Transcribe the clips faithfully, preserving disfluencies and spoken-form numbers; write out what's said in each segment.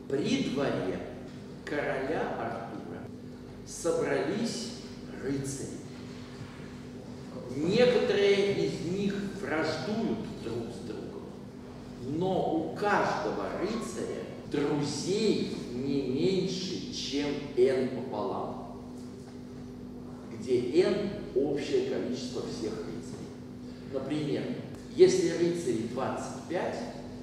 При дворе короля Артура собрались рыцари. Некоторые из них враждуют друг с другом, но у каждого рыцаря друзей не меньше, чем n пополам, где n – общее количество всех рыцарей. Например, если рыцарей двадцать пять,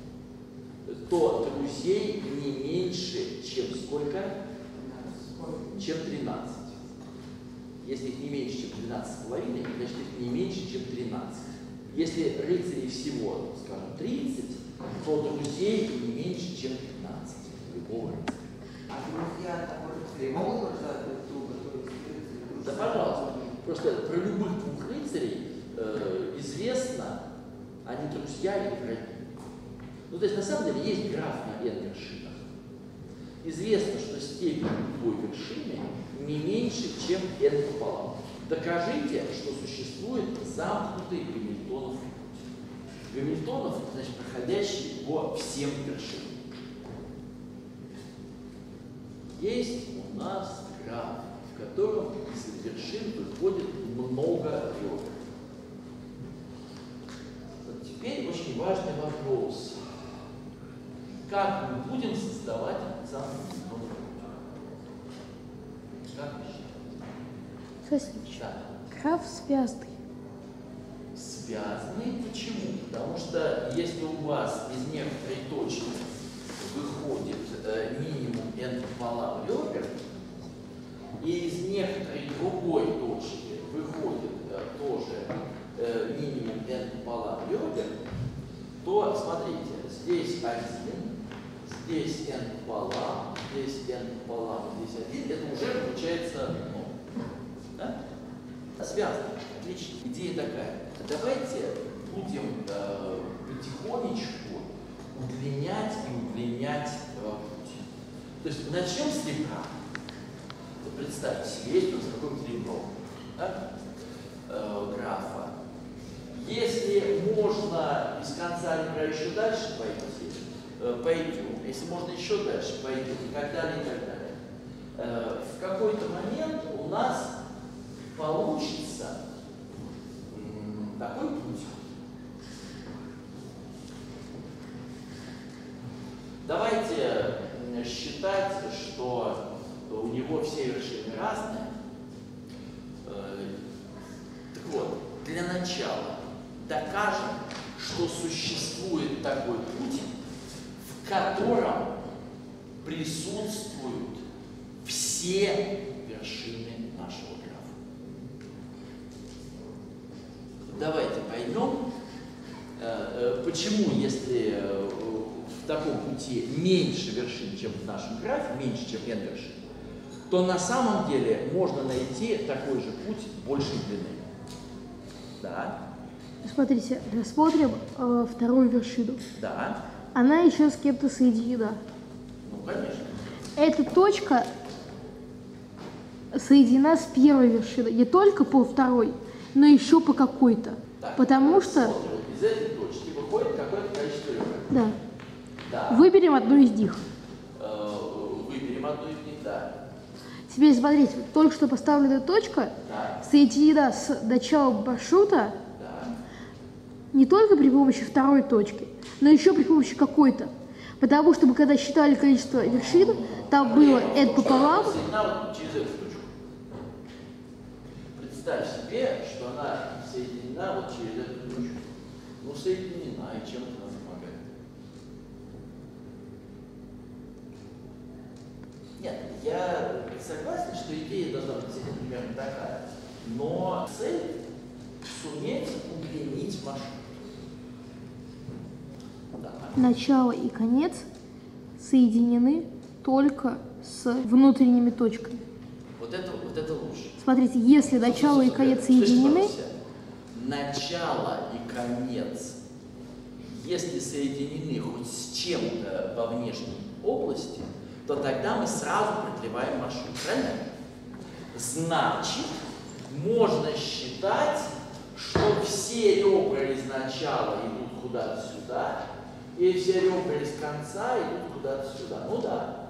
то друзей не меньше, чем сколько? Чем тринадцать. Если их не меньше, чем двенадцать с половиной, значит их не меньше, чем тринадцать. Если рыцарей всего, скажем, тридцать, то друзей не меньше, чем пятнадцать. Любого рыцаря. А друзья такой рыцарей могут рожать друг друга? Да, пожалуйста. Просто про любых двух рыцарей э, известно, они друзья или враги. Ну, то есть, на самом деле, есть граф на n вершинах. Известно, что степень любой вершины не меньше, чем n пополам. Докажите, что существует замкнутый Гамильтонов путь. Гамильтонов, значит, проходящий по всем вершинам. Есть у нас граф, в котором из вершин выходит много ребер. Вот теперь очень важный вопрос. Как мы будем создавать самый Гамильтонов путь? Как вы считаете? Да. Граф связный. Связанный почему? Потому что если у вас из некоторой точки выходит э, минимум n пополам ребер, и из некоторой другой точки выходит э, тоже э, минимум n пополам ребер, то смотрите, здесь один, здесь n пополам, здесь n пополам, здесь один, это уже получается ну, да? Связано. Отлично. Идея такая. Давайте будем э, потихонечку удлинять и удлинять э, путь. То есть начнем с ребра. Вот представьте себе, есть у нас какое-то ребро, да? э, графа. Если можно из конца ребра еще дальше пойти, э, пойдем. Если можно еще дальше пойдем, и так далее, и так далее. Э, в какой-то момент у нас получится такой путь. Давайте считать, что у него все вершины разные. Так вот, для начала докажем, что существует такой путь, в котором присутствуют все вершины нашего графа. Давайте поймем, почему, если в таком пути меньше вершин, чем в нашем графе, меньше, чем n вершин, то на самом деле можно найти такой же путь большей длины. Да. Смотрите, рассмотрим э, вторую вершину. Да. Она еще с кем-то соединена. Ну, конечно. Эта точка соединена с первой вершиной, не только по второй, но еще по какой-то. Потому что... Из этой точки выходит какое-то количество ребер. Да. Да. Выберем одну из них. Выберем одну из них, да. Теперь смотрите, только что поставленная точка Да. соединена с началом маршрута Да. не только при помощи второй точки, но еще при помощи какой-то. Потому что мы когда считали количество вершин, там было n пополам. Соединена через эту точку. Представь себе, что она соединена вот через эту точку. Ну, соединена, и чем это нам помогает? Нет, я согласен, что идея должна быть примерно такая, но цель — суметь удлинить маршрут. Да. Начало и конец соединены только с внутренними точками. Вот это, вот это лучше. Смотрите, если начало и конец соединены... Начало и конец, если соединены хоть с чем-то во внешней области, то тогда мы сразу продлеваем маршрут, правильно? Значит, можно считать, что все ребра из начала идут куда-то сюда, и все ребра из конца идут куда-то сюда. Ну да.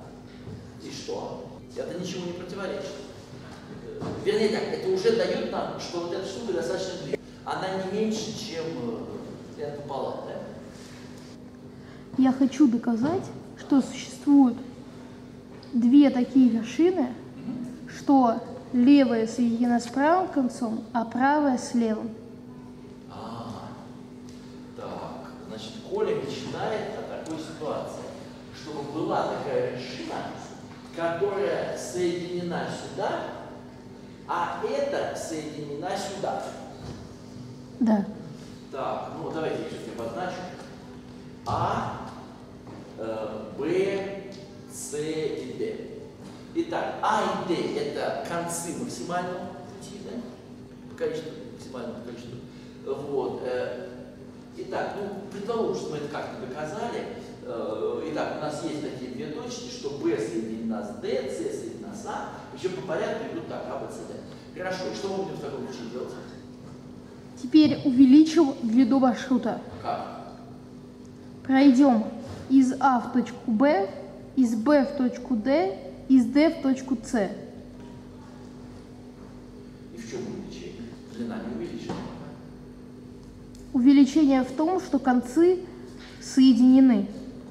Это ничего не противоречит. Вернее так, это уже дает нам, что вот эта штука достаточно длинная. Она не меньше, чем n пополам, да? Я хочу доказать, что существуют две такие вершины, что левая соединена с правым концом, а правая с левым. А, так, значит, Коля мечтает о такой ситуации, чтобы была такая вершина, которая соединена сюда, а эта соединена сюда. Да. Так, ну давайте я сейчас обозначу. А, э, Б, С и Д. Итак, А и Д это концы максимального пути, да? По количеству, максимального количества. Вот. Э, итак, ну, предположим, что мы это как-то доказали. Э, итак, у нас есть такие две точки, что Б соединена с Д, С соединена с А, причем по порядку идут так, А, Б, С, Д. Хорошо, и что мы будем в таком случае делать? Теперь увеличим длину маршрута. Как? Пройдем из А в точку Б, из Б в точку Д, из Д в точку С. И в чем увеличение? Длина не увеличена. Увеличение в том, что концы соединены.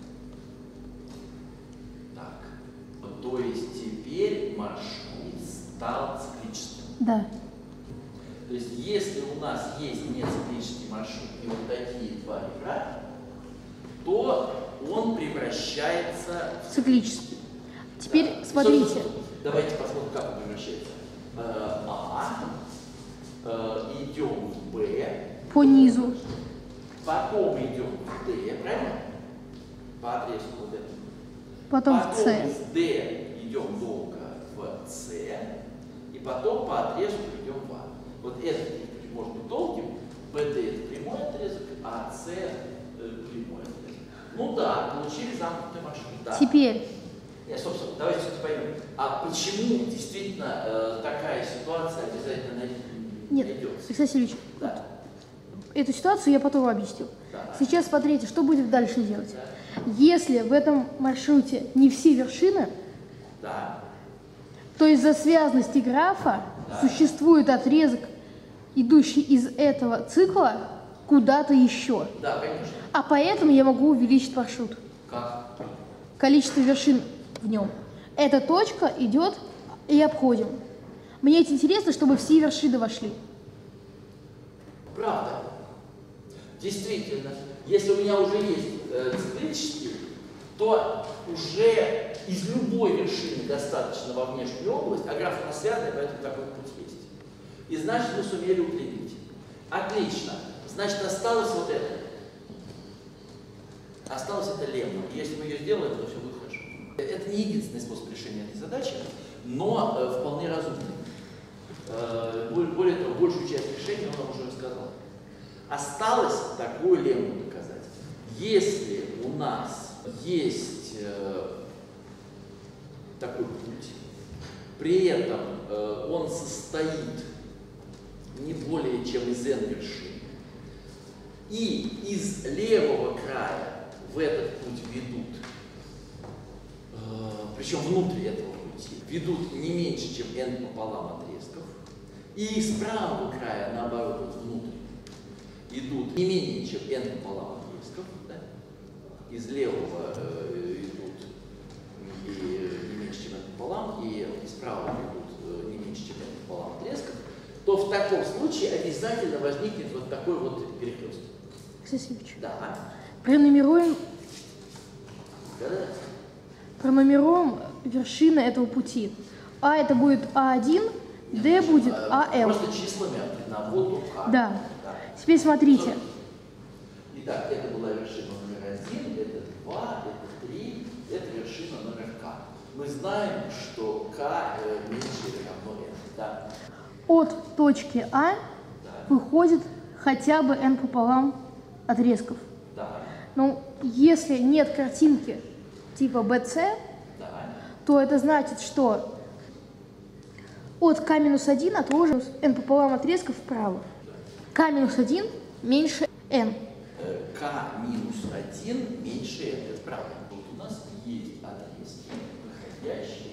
Так, то есть теперь маршрут стал циклическим. Да. То есть если у нас есть нециклический маршрут и вот такие два ребра, то он превращается в Циклический. Теперь Да. смотрите. Собственно, давайте посмотрим, как он превращается. А, идем в Б, По низу. потом идем в Д, правильно? По отрезку вот этому. Потом в Потом С. из Д идем долго в С, и потом по отрезку идем в А. Вот этот путь может быть долгим, бэ дэ это прямой отрезок, а С э, прямой отрезок. Ну да, получили замкнутый маршрут. Да. Теперь. Нет, собственно, давайте все-таки поймем. А почему действительно э, такая ситуация обязательно найдется? Нет, Алексей Васильевич, Да. эту ситуацию я потом объясню. Да. Сейчас смотрите, что будет дальше делать. Да. Если в этом маршруте не все вершины, Да. то из-за связности графа Да. существует отрезок, идущий из этого цикла куда-то еще. Да, конечно. А поэтому я могу увеличить маршрут. Как? Количество вершин в нем. Эта точка идет и обходим. Мне это интересно, чтобы все вершины вошли. Правда. Действительно, если у меня уже есть э, циклический, то уже из любой вершины достаточно во внешнюю область, а граф у нас связанный, поэтому такой путь есть. И значит, мы сумели удлинить. Отлично. Значит, осталось вот это. Осталось это лемма. Если мы ее сделаем, то все будет хорошо. Это не единственный способ решения этой задачи, но э, вполне разумный. Э, более того, большую часть решения он нам уже рассказал. Осталось такую лемму доказать. Если у нас есть э, такой путь, при этом э, он состоит не более чем из n вершин, и из левого края в этот путь ведут, э, причем внутри этого пути, ведут не меньше, чем n пополам отрезков, и из правого края, наоборот, вот внутрь, идут не менее, чем n пополам отрезков, да? Из левого э, идут и, э, не меньше, чем n пополам, и из правого идут э, не меньше, чем n пополам отрезков, то в таком случае обязательно возникнет вот такой вот перекресток. Алексей Да. Пронумеруем, Да, да. пронумеруем вершины этого пути. А это будет А один, Д будет АЛ. Просто числами на воду К. Да. Да. Теперь смотрите. Итак, это была вершина номер один, это два, это три, это вершина номер К. Мы знаем, что К э, меньше или равно n. Да. От точки А Да. выходит хотя бы n пополам отрезков. Да. Ну, если нет картинки типа бэ цэ, Да. то это значит, что от К минус один отложим n пополам отрезков вправо. К минус один меньше n. Э, К минус один меньше n. Это правда. Вот у нас есть отрезки, выходящие из точки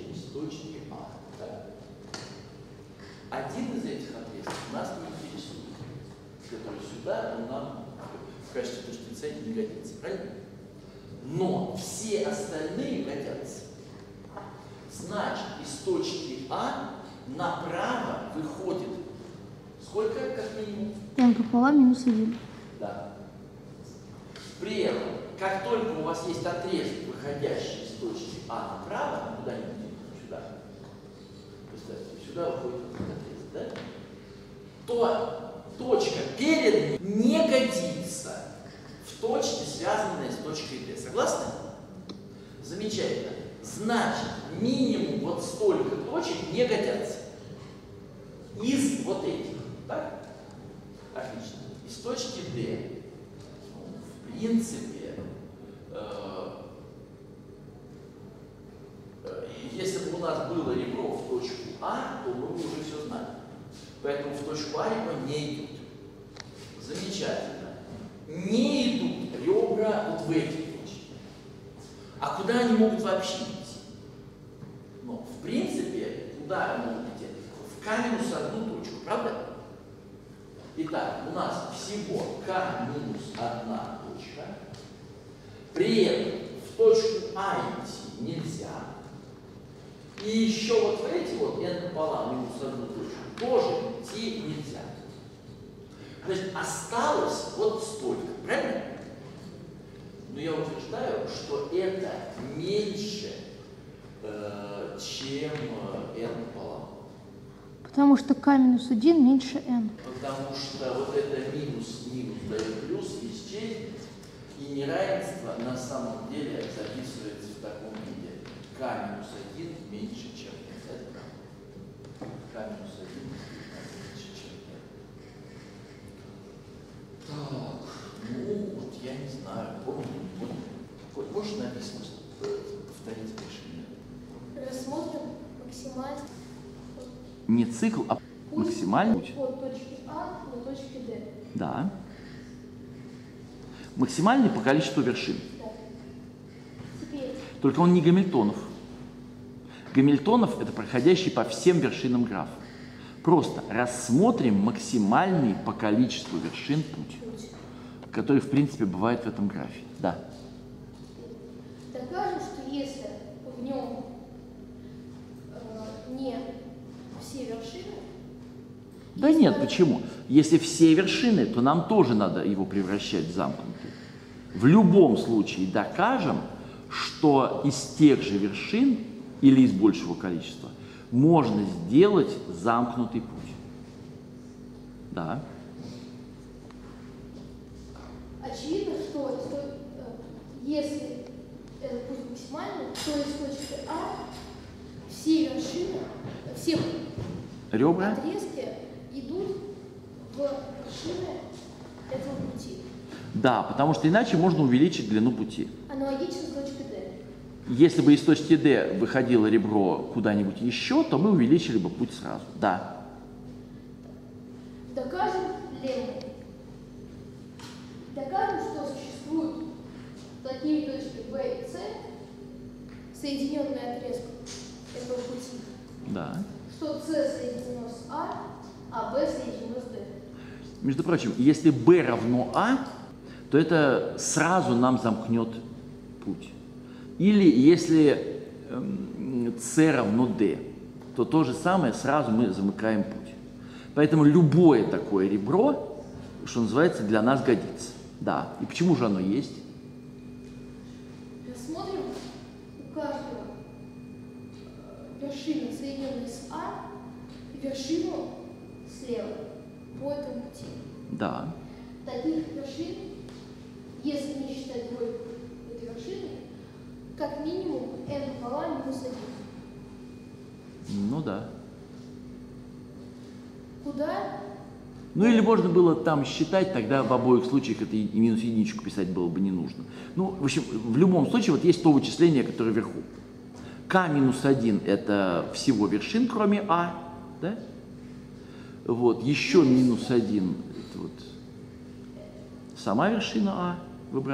точки А. Да? Один из этих отрезков нас не интересует, который сюда, он нам в качестве точки С не годится, правильно? Но все остальные годятся. Значит, из точки А направо выходит сколько, как минимум? n пополам минус один. Да. При этом, как только у вас есть отрезок, выходящий из точки А направо, куда-нибудь сюда, представьте, сюда выходит этот отрезок, да? То точка перед ним не годится в точке, связанной с точкой D. Согласны? Замечательно. Значит, минимум вот столько точек не годятся. Из вот этих. Так? Отлично. Из точки D. В принципе, э, э, если бы у нас было ребро в точку А, то мы бы уже все знали. Поэтому в точку А ребро не идут. Замечательно. Не идут ребра вот в эти точки. А куда они могут вообще идти? Ну, в принципе, куда они могут идти? В К минус одну точку, правда? Итак, у нас всего К минус одна точка. При этом в точку А идти нельзя. И еще вот в эти вот n пополам минус одну точку тоже идти нельзя. Значит, осталось вот столько, правильно? Но я утверждаю, что это меньше, э, чем n пополам. Потому что k минус один меньше n. Потому что вот это минус минус дает плюс, исчезнет, и неравенство на самом деле записывается в таком виде. K минус один меньше, чем n. Это правда. K минус один меньше, чем n. Так, ну вот я не знаю, помню, вот, может написано, что повторить решение? Рассмотрим максимально. Не цикл, а максимальный путь. От точки А до точки D. Да. Максимальный по количеству вершин. Да. Теперь. Только он не Гамильтонов. Гамильтонов – это проходящий по всем вершинам графа. Просто рассмотрим максимальный по количеству вершин путь, который, в принципе, бывает в этом графе. Да. Докажем, что если в нем э, не все вершины. Да нет, почему? Если все вершины, то нам тоже надо его превращать в замкнутый. В любом случае докажем, что из тех же вершин или из большего количества можно сделать замкнутый путь. Да. Очевидно, что если этот путь максимальный, то из точки А все вершины, все Ребра? отрезки идут в вершины этого пути. Да, потому что иначе можно увеличить длину пути. Аналогично с точкой D. Если бы из точки D выходило ребро куда-нибудь еще, то мы увеличили бы путь сразу. Да. Докажем левую. Докажем, что существуют такие точки B и C, соединенные отрезком этого пути. Да. Что C соединено с А, а B соединено с D. Между прочим, если B равно А, то это сразу нам замкнет путь. Или если эм, C равно D, то то же самое сразу мы замыкаем путь. Поэтому любое такое ребро, что называется, для нас годится. Да. И почему же оно есть? Рассмотрим у каждого вершины, соединенной с А, и вершину слева по этому пути. Да. Таких вершин, если не считать двойку этой вершины, как минимум n пополам минус один. Ну да. Куда? Ну или можно было там считать, тогда в обоих случаях это и минус единичку писать было бы не нужно. Ну, в общем, в любом случае вот есть то вычисление, которое вверху. К минус один это всего вершин, кроме А, да? Вот, еще минус один, это вот сама вершина А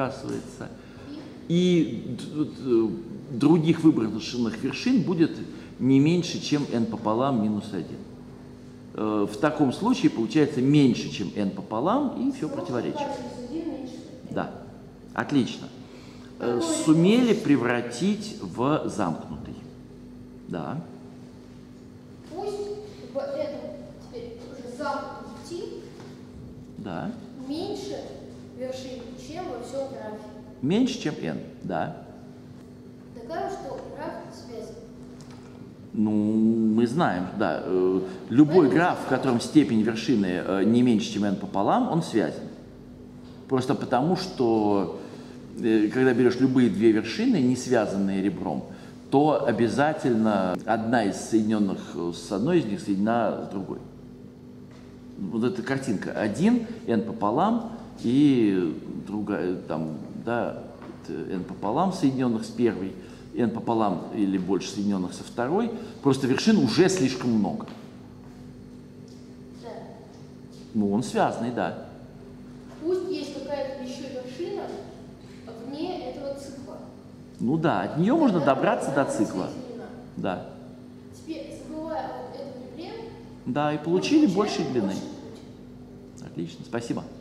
выбрасывается. И других выброшенных вершин будет не меньше, чем n пополам минус один. Э, В таком случае получается меньше, чем n пополам, и все противоречит. Да, отлично. Э, Сумели превратить в замкнутый. Да. Пусть в этом теперь уже замкнутом тип Да. меньше вершин, чем во всем графе. Меньше, чем n. Да. Докажем, что граф связан. Ну, мы знаем, да. э, Любой граф, в котором степень вершины э, не меньше, чем n пополам, он связан. Просто потому, что э, когда берешь любые две вершины, не связанные ребром, то обязательно одна из соединенных с одной из них соединена с другой. Вот эта картинка. Один, n пополам, и другая, там, да, n пополам соединенных с первой, n пополам или больше соединенных со второй. Просто вершин уже слишком много. Да. Ну, он связанный, да. Пусть есть какая-то еще вершина вне этого цикла. Ну да, от нее можно Тогда добраться она до цикла. соединена. Да. Теперь, забывая об этом ребре, Да, и получили мы больше получаем длины. больше путь. Отлично, спасибо.